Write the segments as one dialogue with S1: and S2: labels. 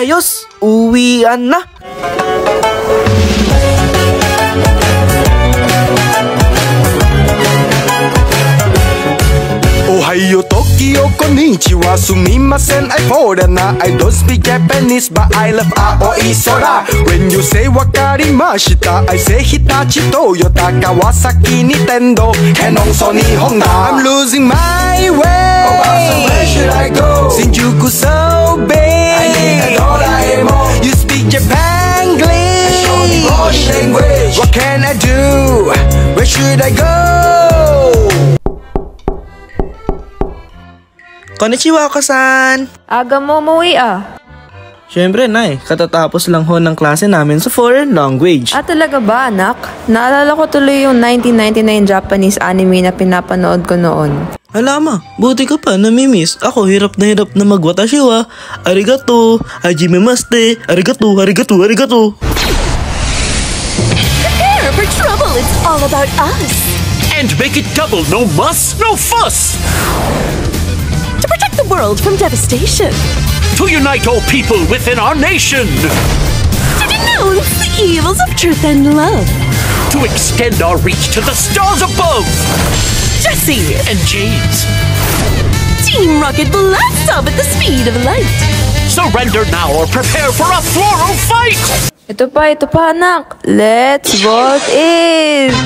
S1: ayos, uwian na.
S2: Ohayo, Tokyo, konnichiwa, sumimasen, I foreigner. I don't speak Japanese, but I love aoi sora. When you say wakarimashita, I say Hitachi, Toyota, Kawasaki, Nintendo, Canon, Sony, Honda. I'm losing my way. Oh, so where should I go? Shinjuku so big. I need a Doraemon. You speak Japanglish. Show me more language. What can I do? Where should I go?
S1: Konnichiwa, Kasan!
S3: Aga mo umuwi ah.
S1: Siyempre, Nay. Katatapos lang ho ng klase namin sa foreign language.
S3: Talaga ba, anak? Naalala ko tuloy yung 1999 Japanese anime na pinapanood ko noon.
S1: Alama, buti ka pa, namimiss. Ako, hirap na magwatashi wa. Arigato, hajimemashite, arigato, arigato, arigato.
S4: Prepare for trouble, it's all about us.
S5: And make it double, no muss, no fuss.
S4: To protect the world from devastation.
S5: To unite all people within our nation.
S4: To denounce the evils of truth and love.
S5: To extend our reach to the stars above.
S4: Jesse
S5: and James.
S4: Team Rocket blasts off at the speed of light.
S5: Surrender now or prepare for a fluoro fight.
S3: Ito pa anak. Let's vote in!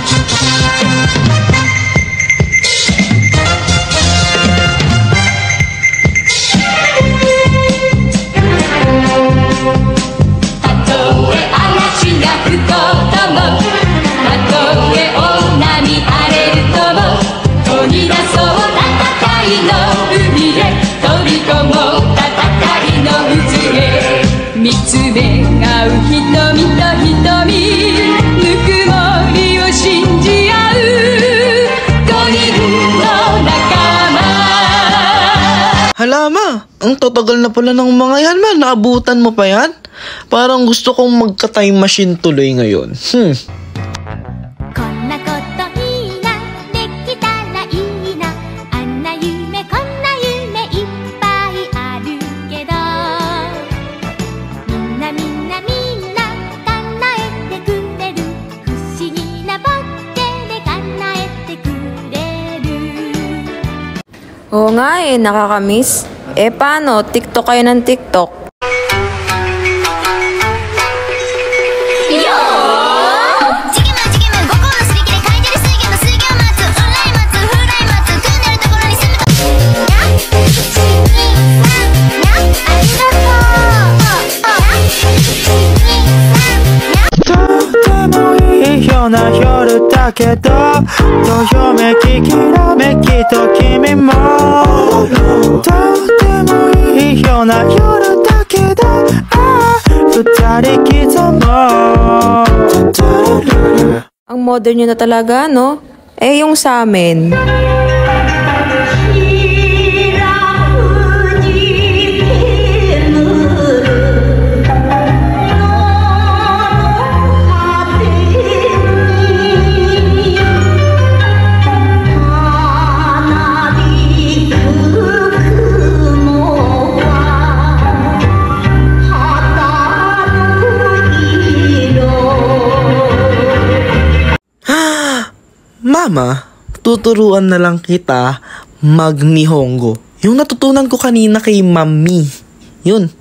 S1: Halama, ang tatagal na pala ng mga yan, man. Naabutan mo pa yan? Parang gusto kong magka-time machine tuloy ngayon.
S3: Oo nga nakakamiss. Paano? TikTok kayo ng TikTok. Ang modern nyo na talaga, no? Yung sa amin.
S1: Mama, tuturuan na lang kita mag-Nihongo. Yung natutunan ko kanina kay Mami. Yun.